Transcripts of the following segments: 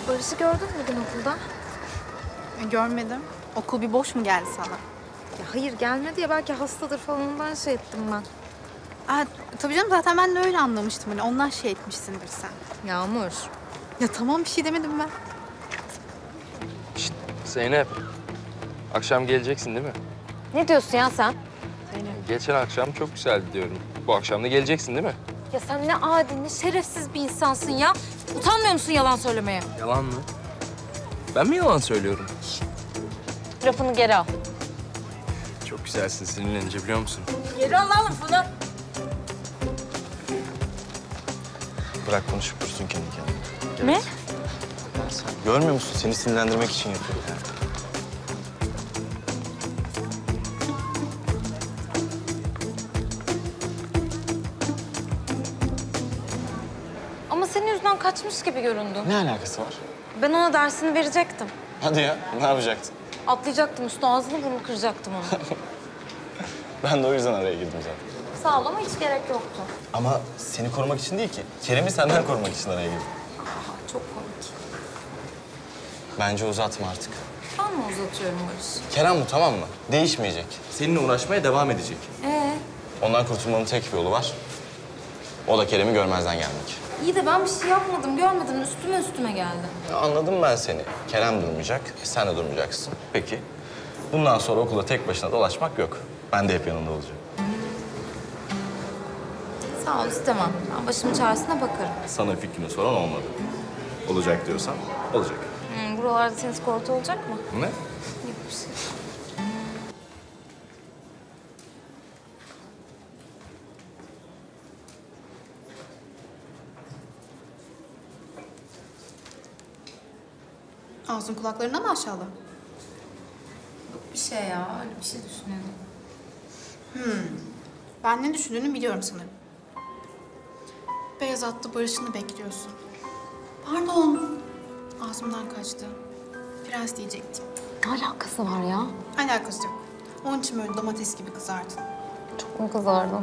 Barış'ı gördün mü bugün okulda? Görmedim. Okul bir boş mu geldi sana? Ya hayır gelmedi ya, belki hastadır falan, ondan şey ettim ben. Tabii canım, zaten ben de öyle anlamıştım. Hani ondan şey etmişsindir sen. Yağmur. Ya tamam, bir şey demedim ben. Şişt, Zeynep. Akşam geleceksin değil mi? Ne diyorsun ya sen? Geçen akşam çok güzeldi diyorum. Bu akşam da geleceksin değil mi? Ya sen ne adi, ne şerefsiz bir insansın ya. Utanmıyor musun yalan söylemeye? Yalan mı? Ben mi yalan söylüyorum? Lafını geri al. Çok güzelsin sinirlenince, biliyor musun? Geri al lan lafını. Bırak konuşup dursun kendi kendine. Ne? Sen görmüyor musun? Seni sinirlendirmek için yapıyor yani. Ama senin yüzünden kaçmış gibi göründü. Ne alakası var? Ben ona dersini verecektim. Hadi ya, ne yapacaktın? Atlayacaktım üstü, ağzını burnunu kıracaktım onu. Ben de o yüzden araya girdim zaten. Sağ ol ama hiç gerek yoktu. Ama seni korumak için değil ki. Kerem'i senden korumak için araya girdim. Aha, çok komik. Bence uzatma artık. Ben mi uzatıyorum Barış? Kerem bu, tamam mı? Değişmeyecek. Seninle uğraşmaya devam edecek. Ondan kurtulmanın tek bir yolu var. O da Kerem'i görmezden gelmek. İyi de ben bir şey yapmadım, görmedim. Üstüme geldi. Ya anladım ben seni. Kerem durmayacak, sen de durmayacaksın. Peki. Bundan sonra okulda tek başına dolaşmak yok. Ben de hep yanında olacağım. Sağ ol, istemem. Ben başımın çaresine bakarım. Sana fikrini soran olmadı. Olacak diyorsan olacak. Buralarda tenis kortu olacak mı? Ne? Yok bir şey. Ağzın kulaklarına mı aşağıda? Yok bir şey ya, öyle bir şey düşünüyorum. Ben ne düşündüğünü biliyorum sanırım. Beyaz atlı Barış'ını bekliyorsun. Pardon. Ağzımdan kaçtı. Prens diyecektim. Ne alakası var ya? Alakası yok. Onun için böyle domates gibi kızardın. Çok mu kızardım?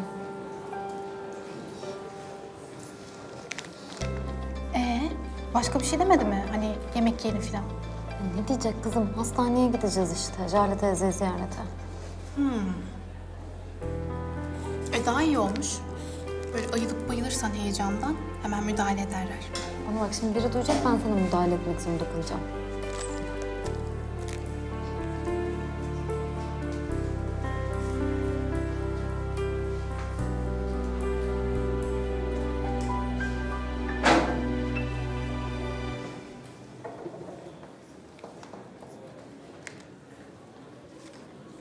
Başka bir şey demedi mi? Hani yemek yiyelim falan. Ne diyecek kızım? Hastaneye gideceğiz işte. Jale teyzeyi ziyarete. Daha iyi olmuş. Böyle ayılıp bayılırsan heyecandan hemen müdahale ederler. Ama bak şimdi biri duyacak, ben sana müdahale etmek zorunda kalacağım.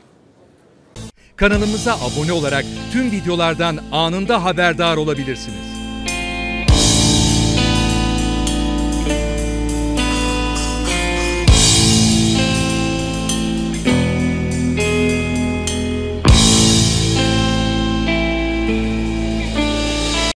Kanalımıza abone olarak tüm videolardan anında haberdar olabilirsiniz.